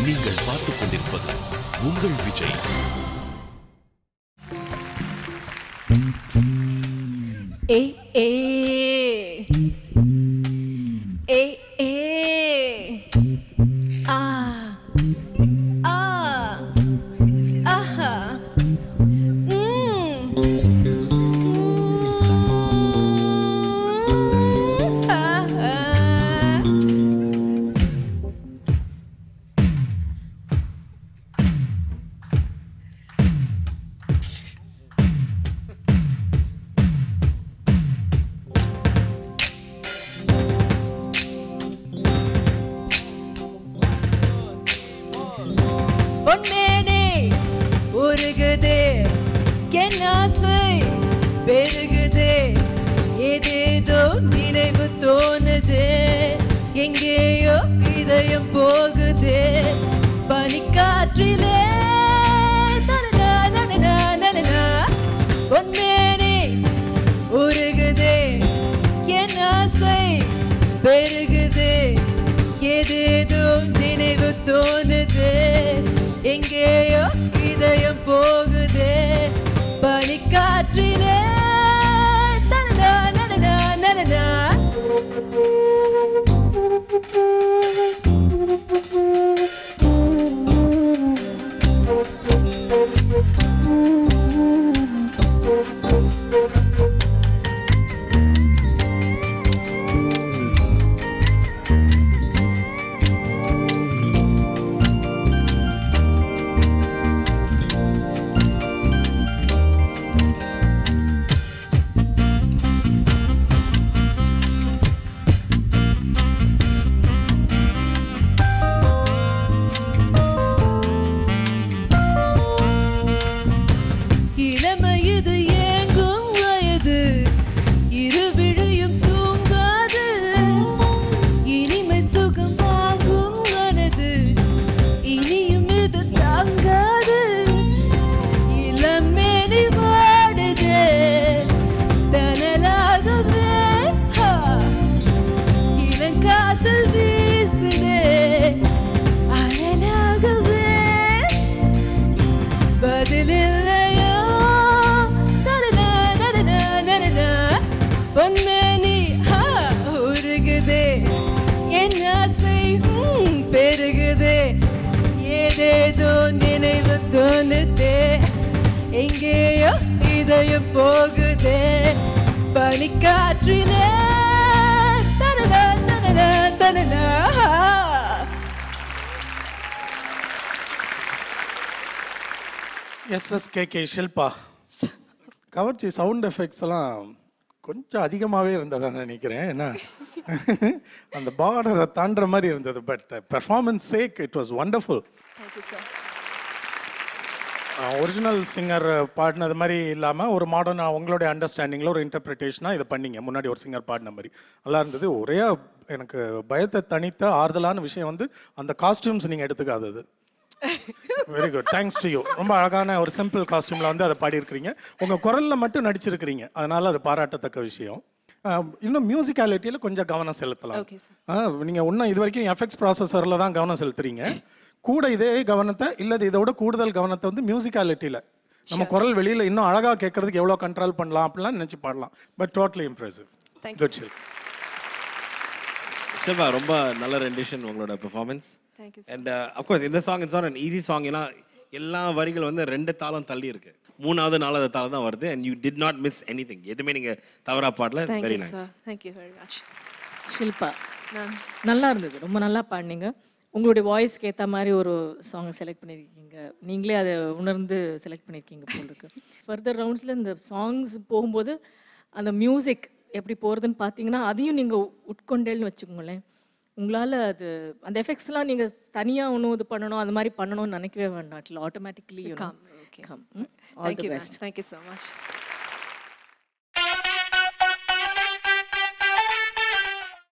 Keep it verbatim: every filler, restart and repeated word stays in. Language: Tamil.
நீங்கள் பார்த்துக் கொண்டிருப்பது உங்கள் விஜய். ஏ ஏ ஏ ஏ ஆ ஆ ஆஹா ம் ஆஹா பொன் மேனி உருகுதே என் ஆசை பெருகுதே ஏதேதோ நினைவு தோணுதே எங்கேயோ இதயம் போகுதே பனிக்காற்றிலே நனனா நனனா நனனா பொன் மேனி உருகுதே என் ஆசை பெருகுதே ஏதேதோ நினைவு தோணுதே எங்கேயோ இதயம் போகுதே பனிக்காற்றிலே நனனா நனனா நனனா இளமையது ஏங்கும் வயது இருவிழியும் தூங்காது இனிமை சுகமாகும் மனது இனியும் இது தாங்காது இளமேனி வாடுதே தனலாகவே இளங்காதல் வீசுதே அனலாகவே பதிலில்லையோ நனனா நனனா நனனா பொன் மேனி உருகுதே என் ஆசை பெருகுதே ஏதேதோ நினைவு தோணுதே எங்கேயோ இதயம் போகுதே பனிக்காற்றிலே நனனா நனனா நனனா S S K K Shilpa கவர்ச்சி சவுண்ட் எஃபெக்ட்ஸ் எல்லாம் கொஞ்சம் அதிகமாகவே இருந்ததான்னு நினைக்கிறேன். ஏன்னா அந்த பார்டரை தாண்டுற மாதிரி இருந்தது. But performance shake it was wonderful. Thank you sir. Original singer பாடினது மாதிரி இல்லாமல் ஒரு மாடர்ன் உங்களுடைய அண்டர்ஸ்டாண்டிங்கில் ஒரு இன்டர்பிரிட்டேஷனாக இதை பண்ணீங்க. முன்னாடி ஒரு சிங்கர் பாடின மாதிரி நல்லா இருந்தது. ஒரே எனக்கு பயத்தை தனித்த ஆறுதலான விஷயம் வந்து அந்த காஸ்டியூம்ஸ் நீங்கள் எடுத்துக்காதது. Very good, thanks to you. ரொம்ப அழகான ஒரு சிம்பிள் காஸ்டியூமில் வந்து அதை பாடியிருக்கிறீங்க. உங்கள் குரலில் மட்டும் நடிச்சிருக்கிறீங்க, அதனால் அது பாராட்டத்தக்க விஷயம். இன்னும் மியூசிக்காலிட்டியில் கொஞ்சம் கவனம் செலுத்தலாம். நீங்கள் இன்னும் இது வரைக்கும் எஃப்எக்ஸ் ப்ராசஸரில் தான் கவனம் செலுத்துறீங்க. கூட இதே கவனத்தை இல்லை இதோட கூடுதல் கவனத்தை வந்து மியூசிக்காலிட்டியில் நம்ம குரல் வெளியில் இன்னும் அழகாக கேட்கறதுக்கு எவ்வளோ கண்ட்ரோல் பண்ணலாம் அப்படிலாம் நினச்சி பாடலாம். But totally impressive. Good Shilpa. Shilpa ரொம்ப நல்ல ரெண்டிஷன் உங்களோட பெர்ஃபார்மன்ஸ். அண்ட் அஃப்கோர்ஸ் இந்த song it's not an easy song. ஏன்னா எல்லா வரிகள் வந்து ரெண்டு தாளம் தள்ளி இருக்கு. மூணாவது நாலாவது தாளம் தான் வருது. And you did not miss anything. எதுவுமே நீங்க தவறா பாடல. Very nice. Thank you very much. Shilpa நல்லா இருந்தது, ரொம்ப நல்லா பாடினீங்க. உங்களுடைய வாய்ஸ்க்கு ஏற்ற மாதிரி ஒரு சாங்கை செலக்ட் பண்ணியிருக்கீங்க. நீங்களே அதை உணர்ந்து செலக்ட் பண்ணியிருக்கீங்க போல் இருக்கு. ஃபர்தர் ரவுண்ட்ஸில் இந்த சாங்ஸ் போகும்போது அந்த மியூசிக் எப்படி போகிறதுன்னு பார்த்தீங்கன்னா அதையும் நீங்கள் உட்கொண்டேன்னு வச்சுக்கோங்களேன். உங்களால் அது அந்த எஃபெக்ட்ஸ்லாம் நீங்கள் தனியாக ஒன்றும் இது பண்ணணும் அந்த மாதிரி பண்ணணும்னு நினைக்கவே வேண்டாம். It automatically come. All the best. Thank you so much.